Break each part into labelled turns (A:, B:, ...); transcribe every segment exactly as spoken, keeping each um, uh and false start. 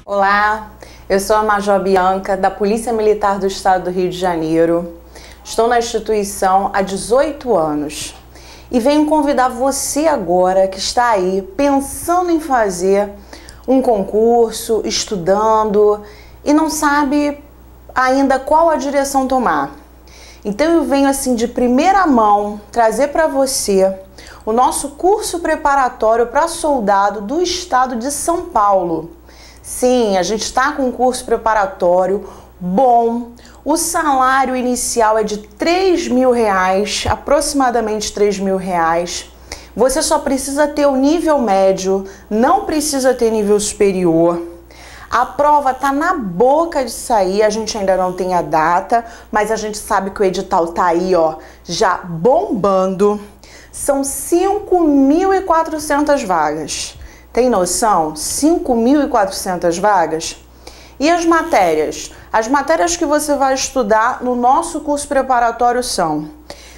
A: Olá, eu sou a Major Bianca, da Polícia Militar do Estado do Rio de Janeiro. Estou na instituição há dezoito anos e venho convidar você agora que está aí pensando em fazer um concurso, estudando e não sabe ainda qual a direção tomar. Então eu venho assim de primeira mão trazer para você o nosso curso preparatório para soldado do Estado de São Paulo. Sim, a gente está com um curso preparatório bom. O salário inicial é de três mil reais, aproximadamente três mil reais. Você só precisa ter o nível médio, não precisa ter nível superior. A prova tá na boca de sair, a gente ainda não tem a data, mas a gente sabe que o edital tá aí, ó, já bombando. São cinco mil e quatrocentas vagas. Tem noção? cinco mil e quatrocentas vagas? E as matérias? As matérias que você vai estudar no nosso curso preparatório são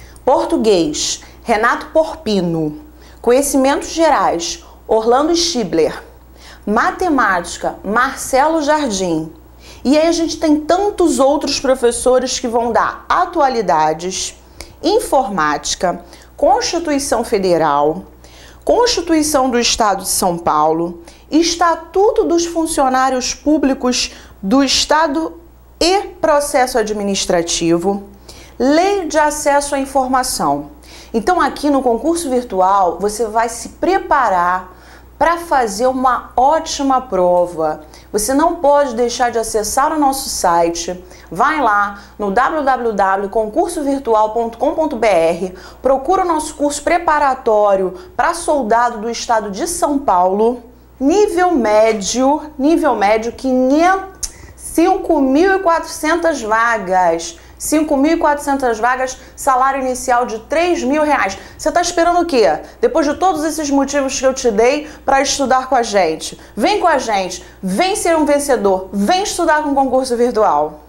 A: Português, Renato Porpino. Conhecimentos gerais, Orlando Schibler. Matemática, Marcelo Jardim. E aí a gente tem tantos outros professores que vão dar atualidades, informática, Constituição Federal, Constituição do Estado de São Paulo, Estatuto dos Funcionários Públicos do Estado e Processo Administrativo, Lei de Acesso à Informação. Então aqui no concurso virtual você vai se preparar para fazer uma ótima prova. Você não pode deixar de acessar o nosso site. Vai lá no w w w ponto concurso virtual ponto com ponto b r, procura o nosso curso preparatório para soldado do Estado de São Paulo, nível médio, nível médio cinco mil e quatrocentas vagas. cinco mil e quatrocentas vagas, salário inicial de três mil reais. Você está esperando o quê? Depois de todos esses motivos que eu te dei para estudar com a gente. Vem com a gente, vem ser um vencedor, vem estudar com o concurso virtual.